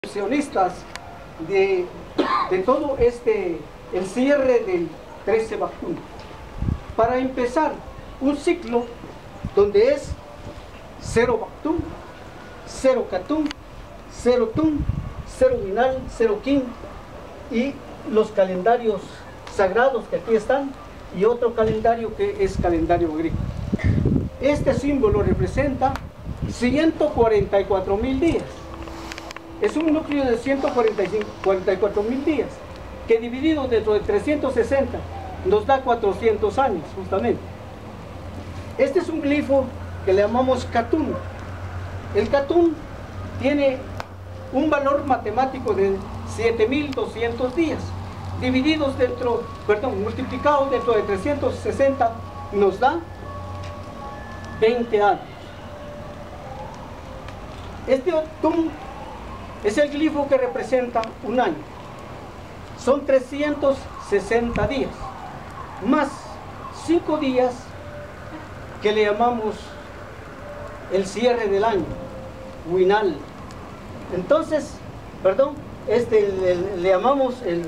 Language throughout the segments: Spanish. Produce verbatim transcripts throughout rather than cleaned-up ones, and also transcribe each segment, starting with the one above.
Inversionistas de, de todo este, el cierre del trece Bactún, para empezar un ciclo donde es cero Bactún, cero Catún, cero Tún, cero Huinal, cero Quin y los calendarios sagrados que aquí están y otro calendario que es calendario agrícola. Este símbolo representa ciento cuarenta y cuatro mil días. Es un núcleo de ciento cuarenta y cuatro mil días, que dividido dentro de trescientos sesenta nos da cuatrocientos años, justamente. Este es un glifo que le llamamos Catún. El Catún tiene un valor matemático de siete mil doscientos días, divididos dentro, perdón, multiplicados dentro de trescientos sesenta, nos da veinte años. Este Tún es el glifo que representa un año. Son trescientos sesenta días, más cinco días que le llamamos el cierre del año, Huinal. Entonces, perdón, este le, le llamamos el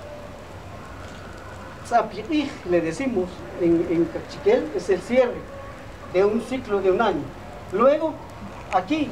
Tzapirij, le decimos en, en cachiquel, es el cierre de un ciclo de un año. Luego, aquí,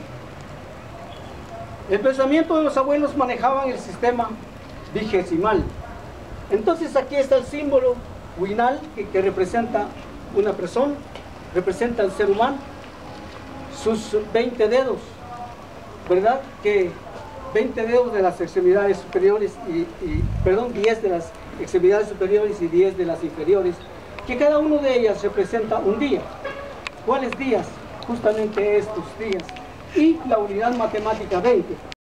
el pensamiento de los abuelos manejaban el sistema vigesimal. Entonces aquí está el símbolo Huinal, que, que representa una persona, representa al ser humano, sus veinte dedos, ¿verdad? Que veinte dedos de las extremidades superiores y, y perdón, diez de las extremidades superiores y diez de las inferiores, que cada uno de ellas representa un día. ¿Cuáles días? Justamente estos días. Y la unidad matemática veinte.